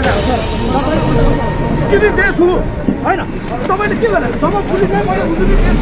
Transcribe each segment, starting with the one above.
दिएछु हैन तपाईले के गर्नु जब पुलिसले मैले उजुरी दिएछु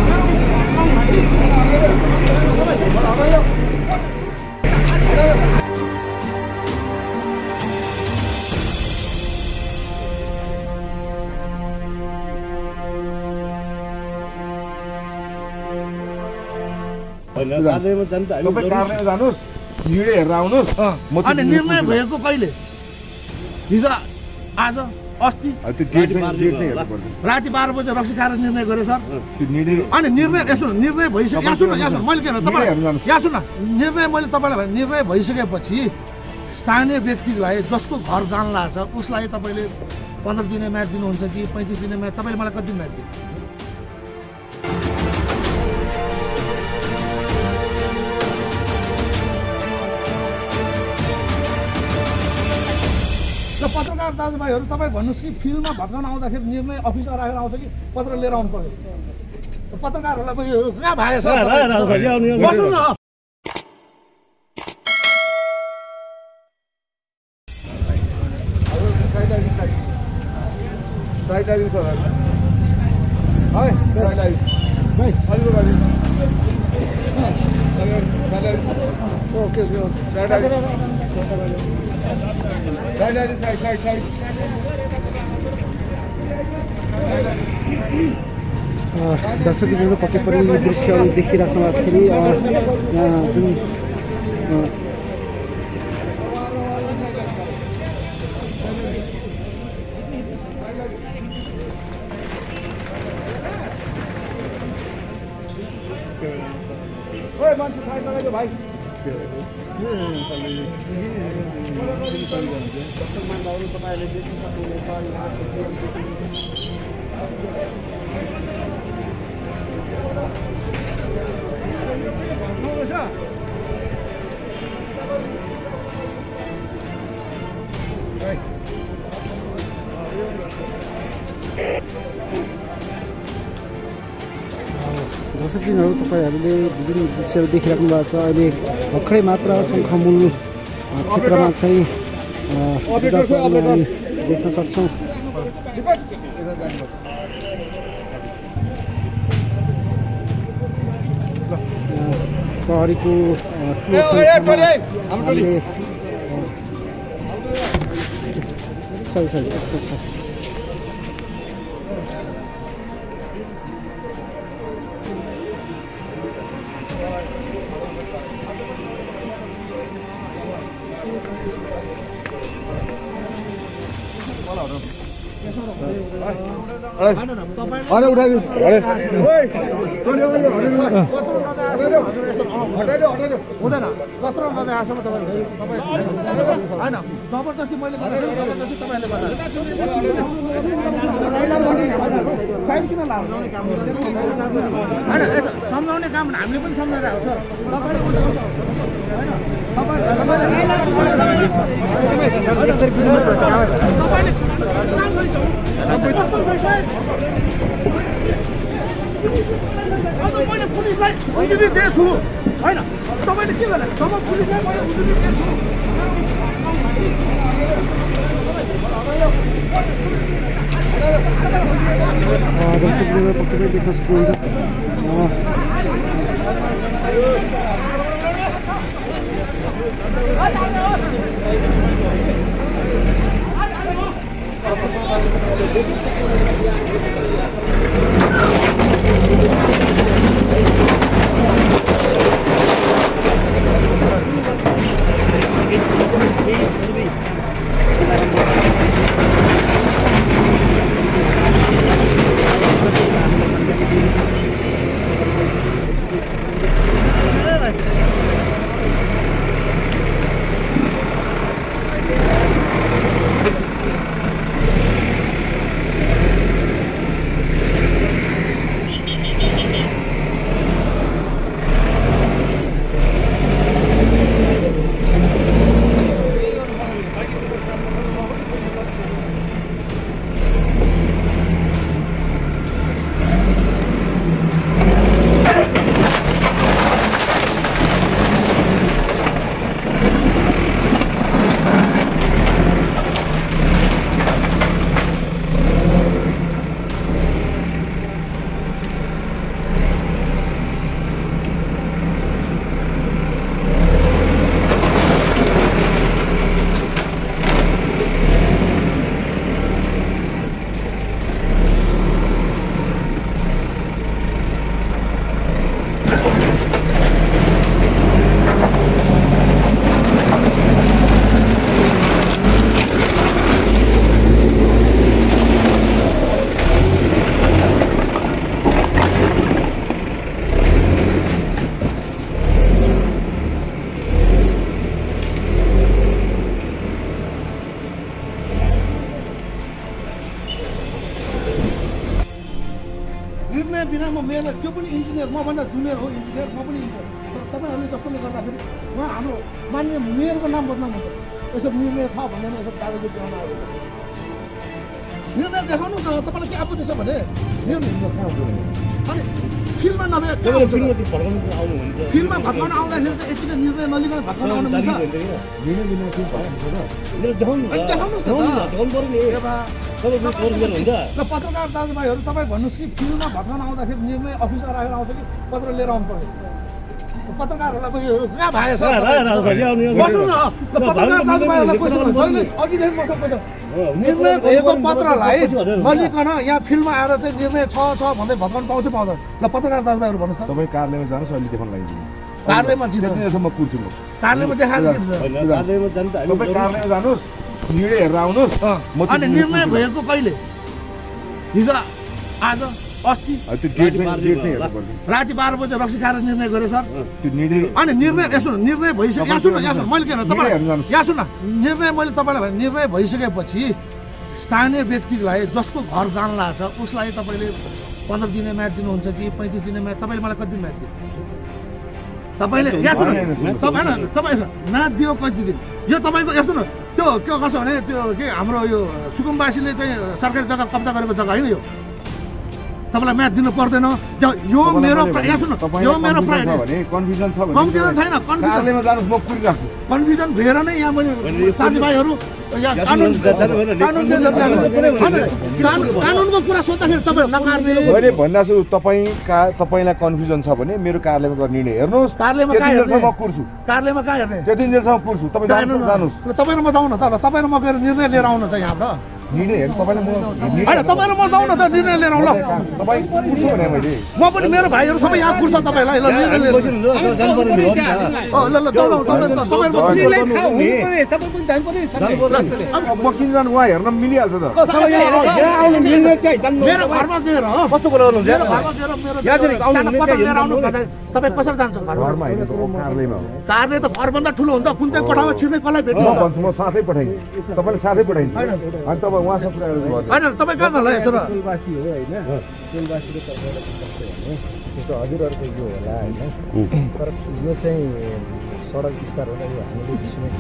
जानुस् निर्णय हेरेर आउनुस् अनि निर्णय भएको कहिले हिजो आज अस्ति राति 12 बजे रक्सी खाएर निर्णय गर्यो सर अनि निर्णय यसो निर्णय भइसक्यो यहाँ सुन मैले के तपाईँ यहाँ सुन निर्णय मैले तपाईँलाई भने निर्णय भइसकेपछि स्थानीय व्यक्तिलाई जसको घर जानला छ उसलाई तपाईँले 15 दिने म्याच दिनुहुन्छ कि 35 दिने म्याच तपाईँले मलाई कति म्याच दिनु पत्रकार दाजुभाइहरू तपाईँ भन्नुहोस् कि फिल्डमा भत्काउन आउँदाखेरि निर्णय अफिसमा राखेर आउँछ कि पत्र लिएर आउनु पर्छ पत्रकारहरूलाई कहाँ भागेछ दर्शकहरू पक्कै पनि यो दृश्यहरू देखिराख्नु भएको यहाँ जुन मान्छे साइड लगाइदियो भाइ तपाईँहरूले देख्न दर्शक दिनहरू तपाईँहरूले विभिन्न दृश्यहरू देखिराख्नु भएको छ अहिले भर्खरै मात्र शङ्खमूल क्षेत्रमा चाहिँ देख्न सक्छौँ प्रहरीको ठुलो उठाइदिनु हुँदैन पत्र नजाएसम्म तपाईँ होइन जबरजस्ती मैले जबरजस्ती तपाईँले साइड किन लाग्नु होइन सम्झाउने काम हामीले पनि सम्झाइरहेको सर तपाईँले मैले पुलिसलाई उजुरी दिएछु होइन तपाईँले के गर्नु जब पुलिसलाई मैले उजुरी दिएछु दर्शकहरू पक्कै देख्न सक्नुहुन्छ निर्णय बिना म मेयरलाई त्यो पनि इन्जिनियर मभन्दा जुनियर हो इन्जिनियर म पनि इन्जिनियर तर तपाईँहरूले जस्तोले गर्दाखेरि उहाँ हाम्रो मान्य मेयरको नाम बदनाम हुन्छ यसो निर्णय छ भनेर यसो कागज देखाउन आयो निर्णय देखाउनु त तपाईँलाई के आपत्ति छ भने अनि फिल्डमा नभए फिल्डमा भत्काउन आउँदाखेरि त यतिकै निर्णय नलिकन भत्काउन आउनु हुन्छ पत्रकार दाजुभाइहरू तपाईँ भन्नुहोस् कि फिल्डमा भत्काउन आउँदाखेरि निर्णय अफिसमा राखेर आउँछ कि पत्र लिएर आउनु पर्यो पत्रकारहरूलाई कहाँ भाइ छ बस्नु न पत्रकार दाजुभाइहरूलाई जहिले अघिदेखि मसँग पैसा निर्णय भएको पत्रलाई नलिकन यहाँ फिल्डमा आएर चाहिँ निर्णय छ भन्दै भत्काउनु पाउँछ पाउँदैन ल पत्रकार दाजुभाइहरू भन्नुहोस् त तपाईँ कार्यालयमा जानुहोस् अहिले देखाउन लागि कार्यालयमा त्यसम्म कुर्छु म कार्यालयमा देखाएर तपाईँ कार्यालयमा जानुहोस् निर्णय हेरेर आउनुहोस् अनि निर्णय भएको कहिले हिजो आज अस्ति राति 12 बजे रक्सी खाएर निर्णय गरे सर अनि निर्णय यसो निर्णय भइसक्यो यहाँ सुन मैले के तपाईँ यहाँ सुन निर्णय मैले तपाईँलाई भने निर्णय भइसकेपछि स्थानीय व्यक्तिलाई जसको घर जान लाग्छ उसलाई तपाईँले 15 दिने म्याच दिनुहुन्छ कि 35 दिने म्याच तपाईँले मलाई कति दिन म्याच दिनु तपाईँले यहाँ सुन तपाईँ म्याच दियो कति दिन यो तपाईँको यसो न त्यो के गर्छ भने त्यो के हाम्रो यो सुकुम्बासीले चाहिँ सरकारी जग्गा कब्जा गरेको जग्गा होइन यो तपाईँलाई म्याच दिनु पर्दैन यो मेरो यहाँ सुन यो मेरो कन्फ्युजन छ कन्फ्युजन छैन कन्फ्युजन भएर नै यहाँ मैले साथीभाइहरू कानुनको कुरा सोद्धाखेरि तपाईँहरू नकार्ने मैले भन्दा छु तपाईँलाई कन्फ्युजन छ भने मेरो कार्यालयमा गएर निर्णय हेर्नुहोस् कार्यालयमा कुर्छु कार्यालयमा कहाँ हेर्ने त्यति दिनसम्म कुर्छु तपाईँ जानुहोस् तपाईँ र म जाउँ न त तपाईँ र म गएर निर्णय लिएर आउनु त यहाँबाट निर्णय हेर्नु तपाईँलाई तपाईँ र म जाउँ न त निर्णय लिएर आउँ ल तपाईँ कुर्छु भने मैले म पनि मेरो भाइहरू सबै यहाँ कुर्छ तपाईँलाई ल निर्णय लिएर म किन जानु उहाँ हेर्न मिलिहाल्छ त मेरो घरमा गएर कस्तो कुरा तपाईँ कसरी जान्छ घरमा होइन कार्यालयमा कार्यालय त घरभन्दा ठुलो हुन्छ कुन चाहिँ कोठामा छिर्ने कसलाई भेट्नु म भन्छु म साथै पठाइदिन्छु तपाईँले साथै पठाइदिन्छु अनि तपाईँ उहाँसँग कुरा होइन तपाईँ कहाँ जान्छ यसो र तेलबासी हो होइन तेलबासीको तर्फबाट त्यस्तो हजुरहरूको यो होला होइन तर यो चाहिँ सडक विस्तार होला यो हामीले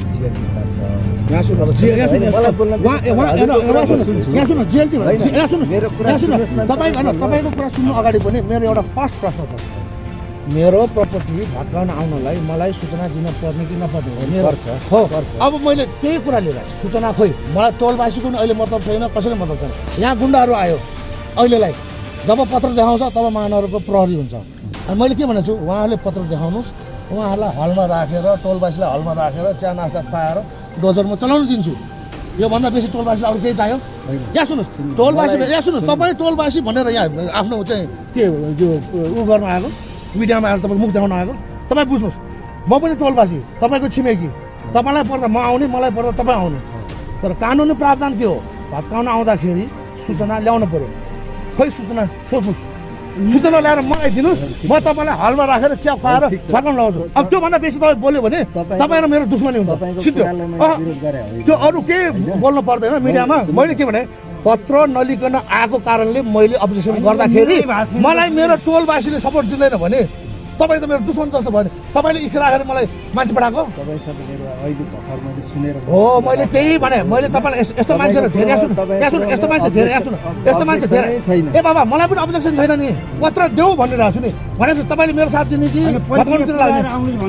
तपाईँको कुरा सुन्नु अगाडि पनि मेरो एउटा फर्स्ट प्रश्न छ मेरो प्रपर्टी भत्काउन आउनलाई मलाई सूचना दिन पर्ने कि नपर्ने हो अब मैले त्यही कुरा लिएर सूचना खोइ मलाई टोलवासीको पनि अहिले मतलब छैन कसैको मतलब छैन यहाँ गुन्डाहरू आयो अहिलेलाई जब पत्र देखाउँछ तब महानगरको प्रहरी हुन्छ अनि मैले के भनेको छु उहाँहरूले पत्र देखाउनुहोस् उहाँहरूलाई हलमा राखेर टोलवासीलाई हलमा राखेर चिया नास्ता खुवाएर डोजर म चलाउनु दिन्छु योभन्दा बेसी टोलवासीलाई अरू केही चाहियो यहाँ सुन्नुहोस् टोलवासी यहाँ सुन्नुहोस् तपाईँ टोलवासी भनेर यहाँ आफ्नो चाहिँ के यो उ गर्न आएको मिडियामा आएर तपाईँको मुख देखाउन आएको तपाईँ बुझ्नुहोस् म पनि टोलवासी तपाईँको छिमेकी तपाईँलाई पर्दा म आउने मलाई पर्दा तपाईँ आउने तर कानुनी प्रावधान के हो भत्काउन आउँदाखेरि सूचना ल्याउनु पर्यो खोइ सूचना सोध्नुहोस् सूचना ल्याएर मलाई दिनुहोस् म तपाईँलाई हलमा राखेर चिया खुवाएर फर्काउन लगाउँछु अब त्योभन्दा बेसी तपाईँ बोल्यो भने तपाईँ र मेरो दुश्मनी हुन्छ सिधै त्यो अरू केही बोल्नु पर्दैन मिडियामा मैले के भने पत्र नलिकन आएको कारणले मैले अब्जेक्सन गर्दाखेरि मलाई मेरो टोलवासीले सपोर्ट दिँदैन भने तपाईँ त मेरो दुश्मन जस्तो भयो तपाईँले इख राखेर मलाई मान्छे पठाएको हो मैले त्यही भने मैले तपाईँलाई यस्तो मान्छेहरू धेरै सुन्नु यस्तो मान्छे धेरै यस्तो मान्छे धेरै ए बाबा मलाई पनि अब्जेक्सन छैन नि पत्र देऊ भनिरहेको छु नि भनेपछि तपाईँले मेरो साथ दिने कि भत्काउनुतिर लाग्ने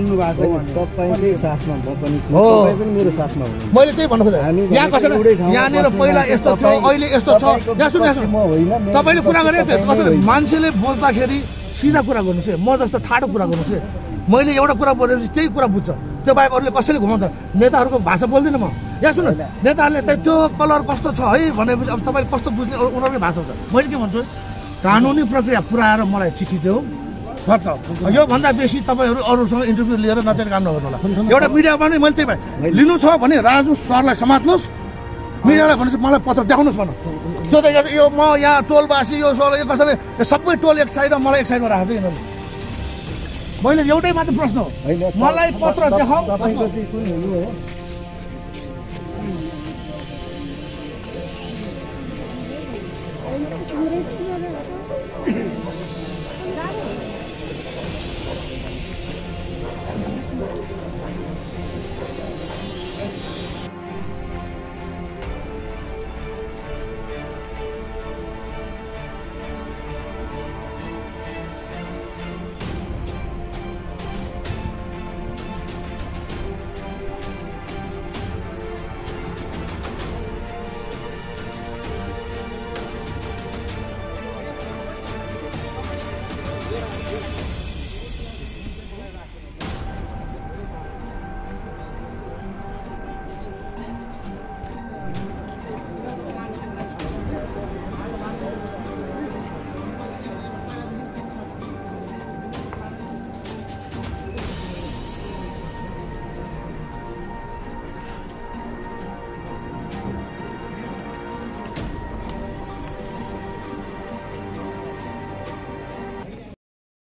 मैले त्यही भन्नु खोजेँ यहाँ कसैले यहाँनिर पहिला यस्तो थियो अहिले यस्तो छ यहाँ सुन्नु तपाईँले कुरा गरे कसैले मान्छेले बोल्दाखेरि सिधा कुरा गर्नुहोस् है म जस्तो ठाडो कुरा गर्नुहोस् है मैले एउटा कुरा बोलेपछि त्यही कुरा बुझ्छ त्यो बाहेक अरूले कसैले घुमाउँछ नेताहरूको भाषा बोल्दिनँ म यहाँ सुन्नुहोस् नेताहरूले चाहिँ त्यो कलर कस्तो छ है भनेपछि अब तपाईँले कस्तो बुझ्ने उनीहरूकै भाषा हुन्छ मैले के भन्छु कानुनी प्रक्रिया पुऱ्याएर मलाई चिठी देऊ योभन्दा बेसी तपाईँहरू अरूसँग इन्टरभ्यू लिएर नचाहिने काम नगर्नु होला एउटा मिडियामा नै मैले त्यही भए लिनु छ भने राजु सरलाई समात्नुहोस् मिडियालाई भनेपछि मलाई पत्र देखाउनुहोस् भन त्यो त यो म यहाँ टोलवासी यो यो कसैले सबै टोल एक साइड र मलाई एक साइडमा राखेको छ यिनीहरू मैले एउटै मात्र प्रश्न हो मलाई पत्र देखाऊ